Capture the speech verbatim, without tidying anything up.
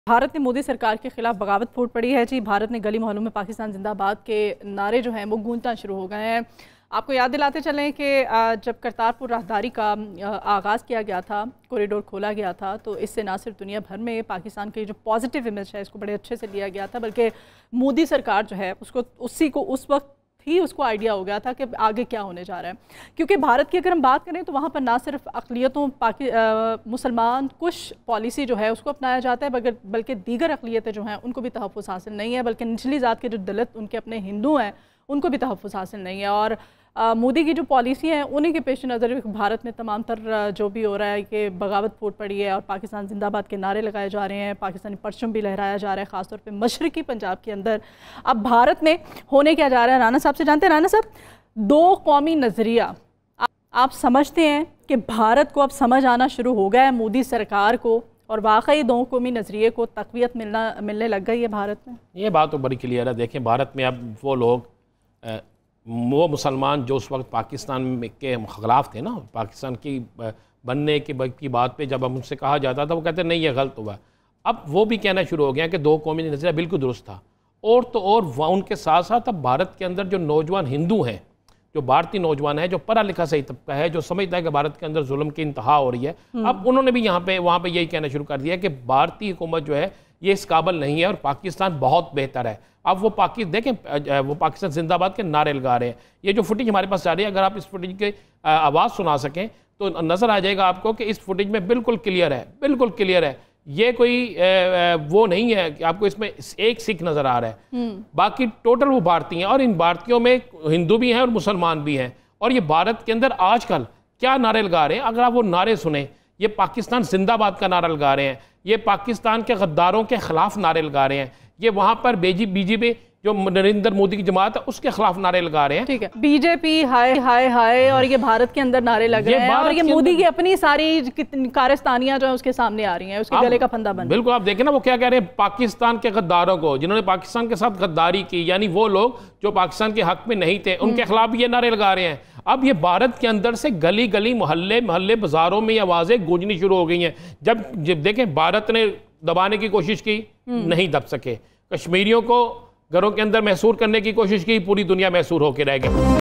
भारत ने मोदी सरकार के खिलाफ बगावत फूट पड़ी है जी। भारत ने गली मोहल्लों में पाकिस्तान जिंदाबाद के नारे जो हैं वो गूंजना शुरू हो गए हैं। आपको याद दिलाते चलें कि जब करतारपुर राहदारी का आगाज़ किया गया था, कॉरिडोर खोला गया था, तो इससे ना सिर्फ दुनिया भर में पाकिस्तान की जो पॉजिटिव इमेज है इसको बड़े अच्छे से लिया गया था, बल्कि मोदी सरकार जो है उसको उसी को उस वक्त ही उसको आइडिया हो गया था कि आगे क्या होने जा रहा है। क्योंकि भारत की अगर हम बात करें तो वहाँ पर ना सिर्फ अक़लियतों पाकि मुसलमान कुछ पॉलिसी जो है उसको अपनाया जाता है, बल्कि बल्कि दीगर अक़लियतें जो हैं उनको भी तहफ़्फ़ुज़ हासिल नहीं है, बल्कि निचली ज़ात के जो दलित उनके अपने हिंदू हैं उनको भी तहफ़्फ़ुज़ हासिल नहीं है। और आ, मोदी की जो पॉलिसी हैं उन्हीं के पेश नज़र भारत में तमाम तर जो भी हो रहा है कि बगावत फूट पड़ी है और पाकिस्तान जिंदाबाद के नारे लगाए जा रहे हैं, पाकिस्तानी परचम भी लहराया जा रहा है, ख़ासतौर पे मशरक़ी पंजाब के अंदर। अब भारत में होने क्या जा रहा है, राना साहब से जानते हैं। राना साहब, दो कौमी नज़रिया आ, आप समझते हैं कि भारत को अब समझ आना शुरू हो गया है मोदी सरकार को, और वाकई दो कौमी नज़रिए को तक़वियत मिलना मिलने लग गई है भारत में? ये बात तो बड़ी क्लियर है। देखें, भारत में अब वो लोग आ, वो मुसलमान जो उस वक्त पाकिस्तान में के खिलाफ थे ना, पाकिस्तान की बनने की, की बात पे जब हम उनसे कहा जाता था वो कहते नहीं ये गलत हुआ। अब वो भी कहना शुरू हो गया कि दो कौमी नज़रिया बिल्कुल दुरुस्त था। और तो और उनके साथ साथ अब भारत के अंदर जो नौजवान हिंदू हैं, जो भारतीय नौजवान है, जो पढ़ा लिखा सही तबका है, जो समझता है कि भारत के अंदर जुल्म की इंतहा हो रही है, अब उन्होंने भी यहाँ पे वहाँ पे यही कहना शुरू कर दिया कि भारतीय हुकूमत जो है ये इस काबिल नहीं है और पाकिस्तान बहुत बेहतर है। अब वो पाकिस्तान देखें, वो पाकिस्तान जिंदाबाद के नारे लगा रहे हैं। ये जो फुटेज हमारे पास जा रही है, अगर आप इस फुटेज की आवाज़ सुना सकें तो नज़र आ जाएगा आपको कि इस फुटेज में बिल्कुल क्लियर है, बिल्कुल क्लियर है। ये कोई वो नहीं है कि आपको इसमें एक सिख नज़र आ रहा है, बाकी टोटल वो भारतीय हैं, और इन भारतीयों में हिंदू भी हैं और मुसलमान भी हैं। और ये भारत के अंदर आजकल क्या नारे लगा रहे हैं, अगर आप वो नारे सुने, ये पाकिस्तान जिंदाबाद का नारा लगा रहे हैं, ये पाकिस्तान के गद्दारों के खिलाफ नारे लगा रहे हैं, ये वहाँ पर बीजेपी जो नरेंद्र मोदी की जमात है उसके खिलाफ नारे लगा रहे हैं। ठीक है, बीजेपी हाय हाय हाय, और ये भारत के अंदर नारे लग रहे हैं, और ये मोदी की अपनी सारी कारस्तानियां जो है उसके सामने आ रही हैं, उसके गले का फंदा बन। बिल्कुल, आप देखें ना वो क्या कह रहे हैं, पाकिस्तान के गद्दारों को, जिन्होंने पाकिस्तान के साथ गद्दारी की, यानी वो लोग जो पाकिस्तान के हक में नहीं थे, उनके खिलाफ भी ये नारे लगा रहे हैं। अब ये भारत के अंदर से गली गली मोहल्ले मोहल्ले बाजारों में ये आवाज़ें गूंजनी शुरू हो गई हैं। जब जब देखें, भारत ने दबाने की कोशिश की, नहीं दब सके। कश्मीरियों को घरों के अंदर महसूर करने की कोशिश की, पूरी दुनिया महसूर होकर रह गई।